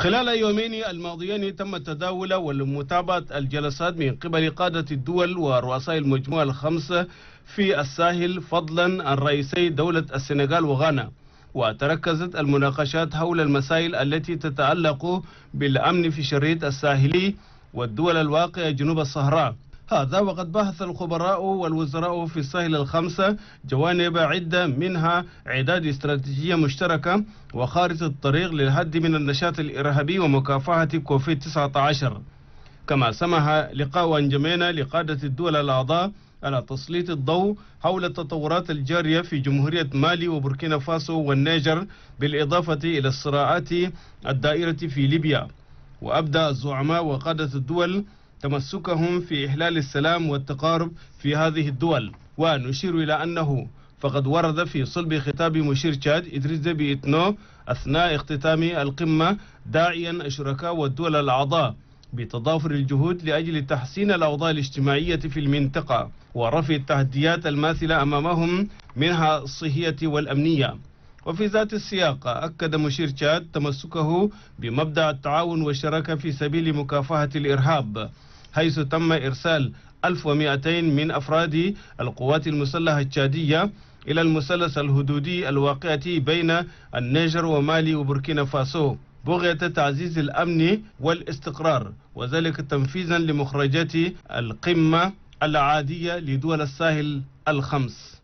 خلال يومين الماضيين تم تداول ومتابعة الجلسات من قبل قادة الدول ورؤساء المجموعة الخمسة في الساحل، فضلا عن رئيسي دولة السنغال وغانا. وتركزت المناقشات حول المسائل التي تتعلق بالأمن في الشريط الساحلي والدول الواقعة جنوب الصحراء. هذا وقد بحث الخبراء والوزراء في الساحل الخمسة جوانب عدة، منها إعداد استراتيجية مشتركة وخارطة الطريق للحد من النشاط الإرهابي ومكافحة كوفيد-19. كما سمح لقاء أنجمينا لقادة الدول الأعضاء على تسليط الضوء حول التطورات الجارية في جمهورية مالي وبوركينا فاسو والنيجر، بالإضافة إلى الصراعات الدائرة في ليبيا. وأبدأ الزعماء وقادة الدول تمسكهم في إحلال السلام والتقارب في هذه الدول. ونشير إلى أنه فقد ورد في صلب خطاب مشير تشاد إدريس ديبي إتنو أثناء اختتام القمة داعيا الشركاء والدول الأعضاء بتضافر الجهود لأجل تحسين الأوضاع الاجتماعية في المنطقة ورفع التحديات الماثلة أمامهم، منها الصحية والأمنية. وفي ذات السياق أكد مشير تشاد تمسكه بمبدأ التعاون والشراكة في سبيل مكافحة الإرهاب، حيث تم إرسال 1200 من أفراد القوات المسلحة التشادية إلى المثلث الحدودي الواقع بين النيجر ومالي وبوركينا فاسو بغية تعزيز الأمن والاستقرار، وذلك تنفيذا لمخرجات القمة العادية لدول الساحل الخمس.